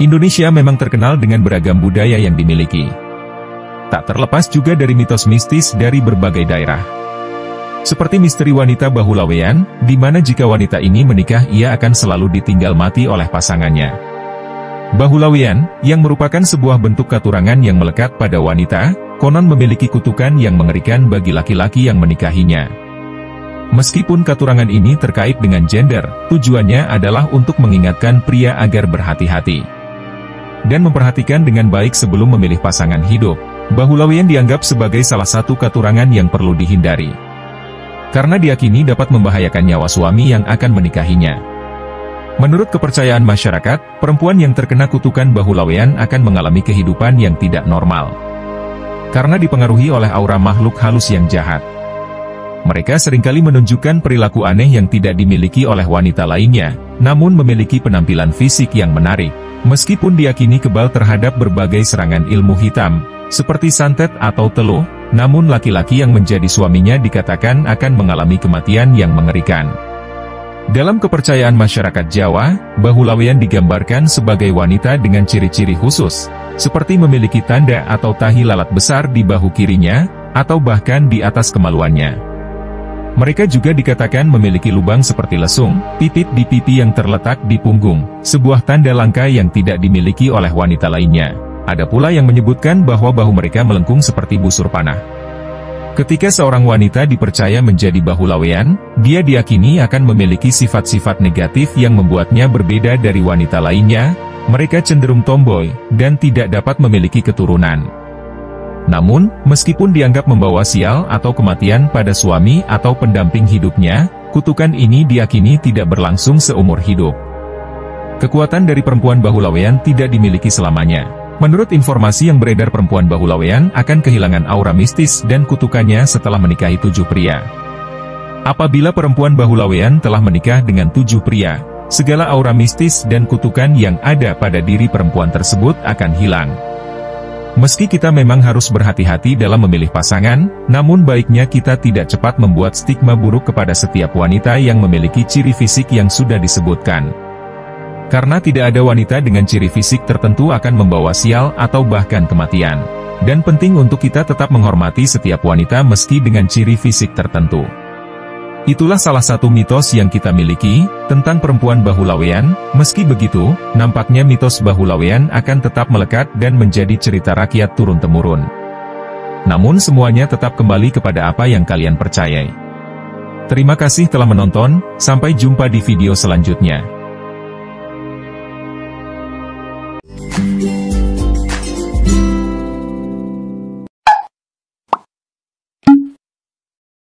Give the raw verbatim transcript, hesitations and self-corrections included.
Indonesia memang terkenal dengan beragam budaya yang dimiliki. Tak terlepas juga dari mitos mistis dari berbagai daerah. Seperti misteri wanita bahu lawean, di mana jika wanita ini menikah ia akan selalu ditinggal mati oleh pasangannya. Bahu lawean, yang merupakan sebuah bentuk katurangan yang melekat pada wanita, konon memiliki kutukan yang mengerikan bagi laki-laki yang menikahinya. Meskipun katurangan ini terkait dengan gender, tujuannya adalah untuk mengingatkan pria agar berhati-hati dan memperhatikan dengan baik sebelum memilih pasangan hidup. Bahu lawean dianggap sebagai salah satu katurangan yang perlu dihindari, karena diyakini dapat membahayakan nyawa suami yang akan menikahinya. Menurut kepercayaan masyarakat, perempuan yang terkena kutukan bahu lawean akan mengalami kehidupan yang tidak normal, karena dipengaruhi oleh aura makhluk halus yang jahat. Mereka seringkali menunjukkan perilaku aneh yang tidak dimiliki oleh wanita lainnya, namun memiliki penampilan fisik yang menarik. Meskipun diyakini kebal terhadap berbagai serangan ilmu hitam, seperti santet atau teluh, namun laki-laki yang menjadi suaminya dikatakan akan mengalami kematian yang mengerikan. Dalam kepercayaan masyarakat Jawa, bahu lawean digambarkan sebagai wanita dengan ciri-ciri khusus, seperti memiliki tanda atau tahi lalat besar di bahu kirinya, atau bahkan di atas kemaluannya. Mereka juga dikatakan memiliki lubang seperti lesung, titik di pipi yang terletak di punggung, sebuah tanda langka yang tidak dimiliki oleh wanita lainnya. Ada pula yang menyebutkan bahwa bahu mereka melengkung seperti busur panah. Ketika seorang wanita dipercaya menjadi bahu lawean, dia diyakini akan memiliki sifat-sifat negatif yang membuatnya berbeda dari wanita lainnya. Mereka cenderung tomboy, dan tidak dapat memiliki keturunan. Namun, meskipun dianggap membawa sial atau kematian pada suami atau pendamping hidupnya, kutukan ini diyakini tidak berlangsung seumur hidup. Kekuatan dari perempuan bahu lawean tidak dimiliki selamanya. Menurut informasi yang beredar, perempuan bahu lawean akan kehilangan aura mistis dan kutukannya setelah menikahi tujuh pria. Apabila perempuan bahu lawean telah menikah dengan tujuh pria, segala aura mistis dan kutukan yang ada pada diri perempuan tersebut akan hilang. Meski kita memang harus berhati-hati dalam memilih pasangan, namun baiknya kita tidak cepat membuat stigma buruk kepada setiap wanita yang memiliki ciri fisik yang sudah disebutkan. Karena tidak ada wanita dengan ciri fisik tertentu akan membawa sial atau bahkan kematian. Dan penting untuk kita tetap menghormati setiap wanita meski dengan ciri fisik tertentu. Itulah salah satu mitos yang kita miliki, tentang perempuan bahu lawean. Meski begitu, nampaknya mitos bahu lawean akan tetap melekat dan menjadi cerita rakyat turun-temurun. Namun semuanya tetap kembali kepada apa yang kalian percayai. Terima kasih telah menonton, sampai jumpa di video selanjutnya.